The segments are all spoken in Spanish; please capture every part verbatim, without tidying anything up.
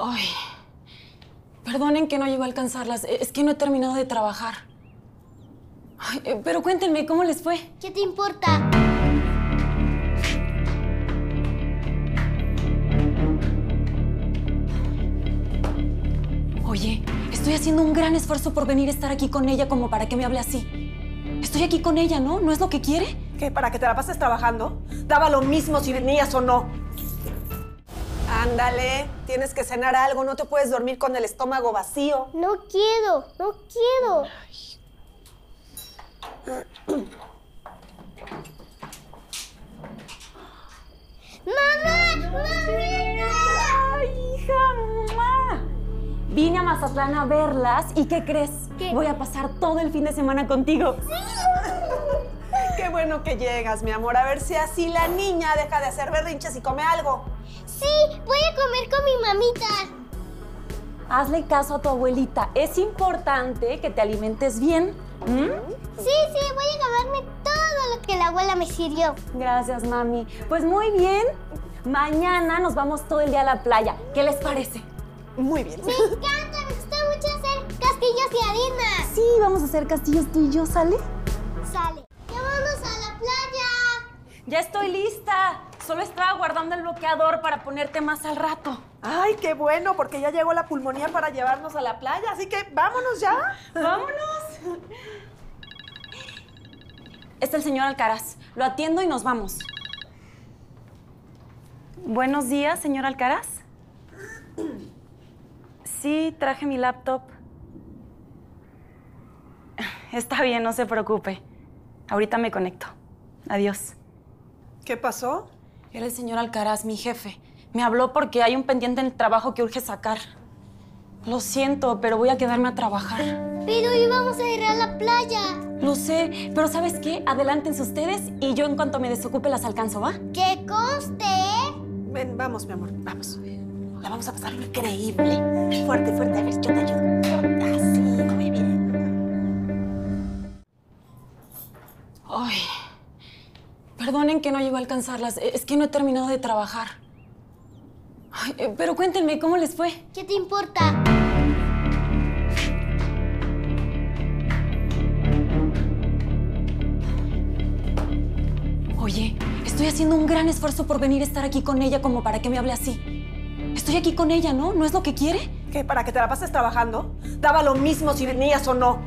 Ay, perdonen que no llego a alcanzarlas. Es que no he terminado de trabajar. Ay, eh, pero cuéntenme, ¿cómo les fue? ¿Qué te importa? Oye, estoy haciendo un gran esfuerzo por venir a estar aquí con ella como para que me hable así. Estoy aquí con ella, ¿no? ¿No es lo que quiere? ¿Qué? ¿Para que te la pases trabajando? Daba lo mismo si venías o no. Ándale, tienes que cenar algo, no te puedes dormir con el estómago vacío. No quiero, no quiero. ¡Mamá! ¡Mamita! ¡Ay, hija, mamá! Vine a Mazatlán a verlas y ¿qué crees? ¿Qué? Voy a pasar todo el fin de semana contigo. Qué bueno que llegas, mi amor. A ver si así la niña deja de hacer berrinches y come algo. Sí, voy a comer con mi mamita. Hazle caso a tu abuelita. Es importante que te alimentes bien. ¿Mm? Sí, sí, voy a comerme todo lo que la abuela me sirvió. Gracias, mami. Pues muy bien. Mañana nos vamos todo el día a la playa. ¿Qué les parece? Muy bien. Me encanta, me gusta mucho hacer castillos y harina. Sí, vamos a hacer castillos tú y yo, ¿sale? Sale. ¡Ya vamos a la playa! Ya estoy lista. Solo estaba guardando el bloqueador para ponerte más al rato. Ay, qué bueno, porque ya llegó la pulmonía para llevarnos a la playa, así que vámonos ya. ¡Vámonos! Es el señor Alcaraz. Lo atiendo y nos vamos. Buenos días, señor Alcaraz. Sí, traje mi laptop. Está bien, no se preocupe. Ahorita me conecto. Adiós. ¿Qué pasó? Era el señor Alcaraz, mi jefe. Me habló porque hay un pendiente en el trabajo que urge sacar. Lo siento, pero voy a quedarme a trabajar. Pero íbamos a ir a la playa. Lo sé, pero ¿sabes qué? Adelántense ustedes y yo en cuanto me desocupe las alcanzo, ¿va? ¡Que conste! Ven, vamos, mi amor, vamos. La vamos a pasar increíble. Fuerte, fuerte, a ver, yo te ayudo. Así, muy bien. Ay, perdonen que no llego a alcanzarlas. Es que no he terminado de trabajar. Ay, eh, pero cuéntenme, ¿cómo les fue? ¿Qué te importa? Oye, estoy haciendo un gran esfuerzo por venir a estar aquí con ella como para que me hable así. Estoy aquí con ella, ¿no? ¿No es lo que quiere? ¿Qué? ¿Para que te la pases trabajando? Daba lo mismo si venías o no.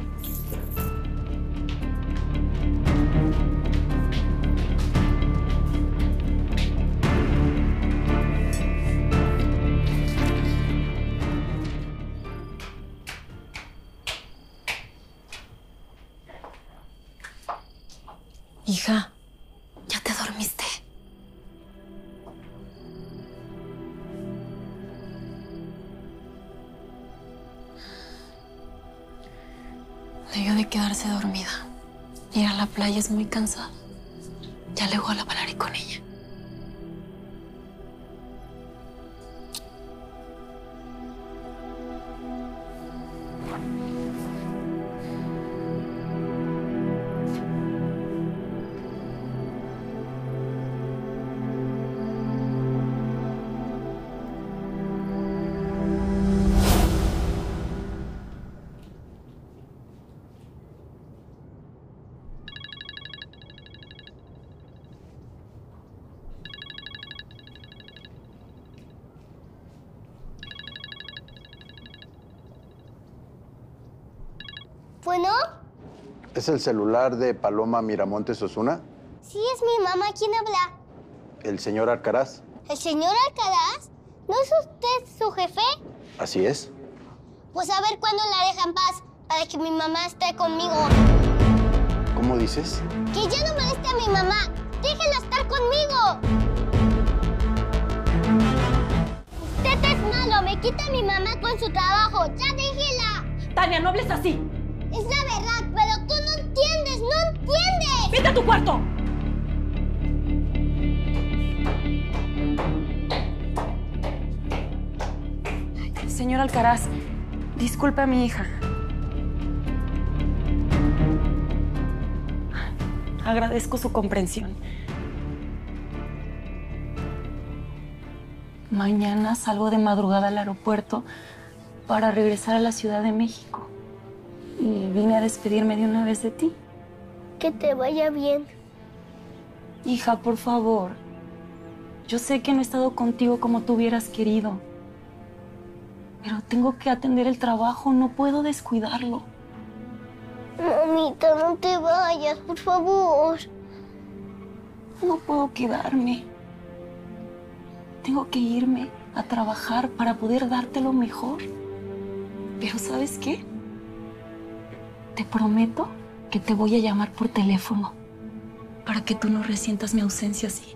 Hija, ¿ya te dormiste? Debió de quedarse dormida. Ir a la playa es muy cansado. Ya luego la hablaré con ella. ¿Bueno? ¿Es el celular de Paloma Miramontes Osuna? Sí, es mi mamá. ¿Quién habla? ¿El señor Alcaraz? ¿El señor Alcaraz? ¿No es usted su jefe? Así es. Pues a ver cuándo la dejan en paz para que mi mamá esté conmigo. ¿Cómo dices? ¡Que ya no moleste a mi mamá! ¡Déjenla estar conmigo! Usted es malo. Me quita a mi mamá con su trabajo. ¡Ya déjela! Tania, no hables así. Es la verdad, pero tú no entiendes. ¡No entiendes! ¡Vete a tu cuarto! Señor Alcaraz, disculpe a mi hija. Agradezco su comprensión. Mañana salgo de madrugada al aeropuerto para regresar a la Ciudad de México. Y vine a despedirme de una vez de ti. Que te vaya bien. Hija, por favor. Yo sé que no he estado contigo como tú hubieras querido. Pero tengo que atender el trabajo, no puedo descuidarlo. Mamita, no te vayas, por favor. No puedo quedarme. Tengo que irme a trabajar para poder darte lo mejor. Pero ¿sabes qué? Te prometo que te voy a llamar por teléfono para que tú no resientas mi ausencia así.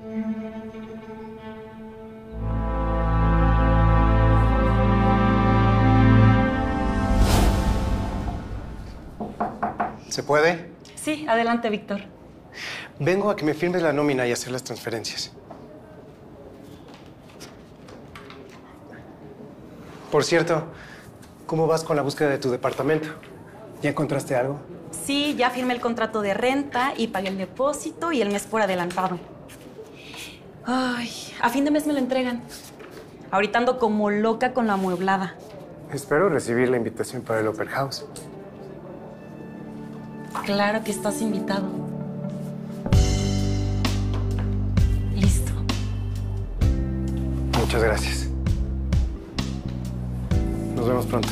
¿Se puede? Sí, adelante, Víctor. Vengo a que me firmes la nómina y hacer las transferencias. Por cierto, ¿cómo vas con la búsqueda de tu departamento? ¿Ya encontraste algo? Sí, ya firmé el contrato de renta y pagué el depósito y el mes por adelantado. Ay, a fin de mes me lo entregan. Ahorita ando como loca con la amueblada. Espero recibir la invitación para el Open House. Claro que estás invitado. Listo. Muchas gracias. Nos vemos pronto.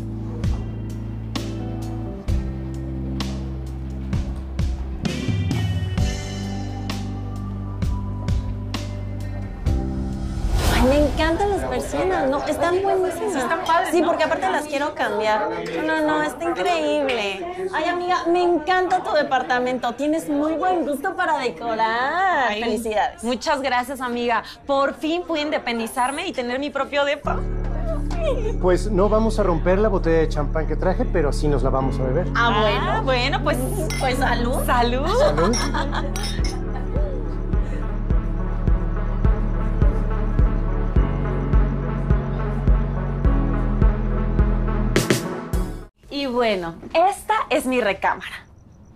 Me encantan las persianas, ¿no? Están buenísimas. Están padres, Sí, ¿no? porque aparte las quiero cambiar. No, no, está increíble. Ay, amiga, me encanta tu departamento. Tienes muy buen gusto para decorar. Ay, Felicidades. Muchas gracias, amiga. Por fin pude independizarme y tener mi propio depa. Pues no vamos a romper la botella de champán que traje, pero sí nos la vamos a beber. Ah, bueno. Ah, bueno, pues, Pues salud. salud. ¿Salud? Y bueno, esta es mi recámara.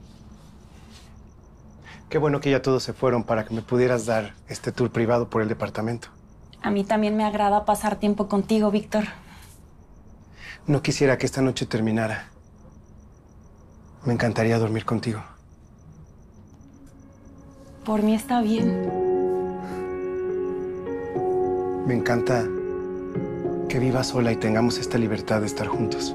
Qué bueno que ya todos se fueron para que me pudieras dar este tour privado por el departamento. A mí también me agrada pasar tiempo contigo, Víctor. No quisiera que esta noche terminara. Me encantaría dormir contigo. Por mí está bien. Me encanta que vivas sola y tengamos esta libertad de estar juntos.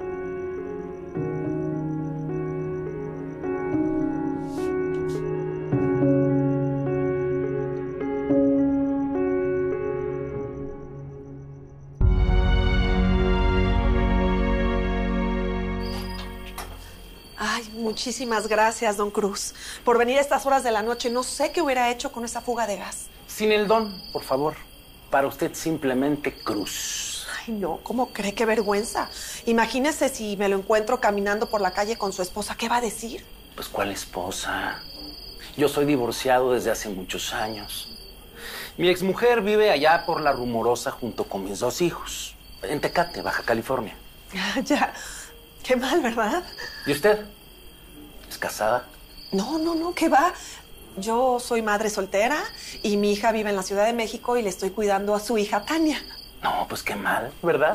Ay, muchísimas gracias, don Cruz, por venir a estas horas de la noche. No sé qué hubiera hecho con esa fuga de gas. Sin el don, por favor. Para usted simplemente Cruz. Ay, no, ¿cómo cree? Qué vergüenza. Imagínese si me lo encuentro caminando por la calle con su esposa. ¿Qué va a decir? Pues, ¿cuál esposa? Yo soy divorciado desde hace muchos años. Mi exmujer vive allá por La Rumorosa junto con mis dos hijos, en Tecate, Baja California. Ya, qué mal, ¿verdad? ¿Y usted? ¿Es casada? No, no, no, ¿qué va? Yo soy madre soltera y mi hija vive en la Ciudad de México y le estoy cuidando a su hija Tania. No, pues qué mal, ¿verdad?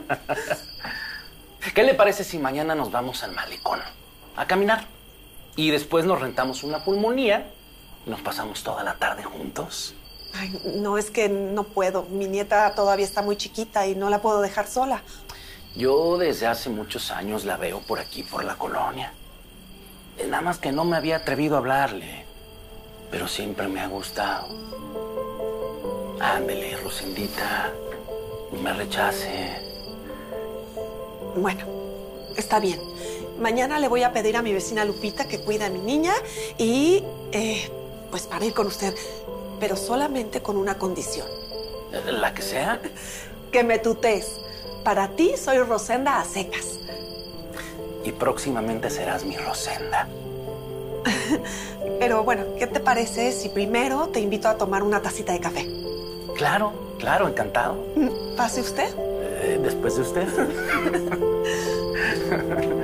¿Qué le parece si mañana nos vamos al malecón a caminar? Y después nos rentamos una pulmonía y nos pasamos toda la tarde juntos. Ay, no, es que no puedo. Mi nieta todavía está muy chiquita y no la puedo dejar sola. Yo desde hace muchos años la veo por aquí, por la colonia. Nada más que no me había atrevido a hablarle, pero siempre me ha gustado. Ándele, Rosendita, no me rechace. Bueno, está bien. Mañana le voy a pedir a mi vecina Lupita que cuide a mi niña y, eh, pues, para ir con usted. Pero solamente con una condición. ¿La que sea? Que me tutees. Para ti soy Rosenda a secas. Y próximamente serás mi Rosenda. Pero bueno, ¿qué te parece si primero te invito a tomar una tacita de café? Claro, claro, encantado. ¿Pase usted? Eh, después de usted.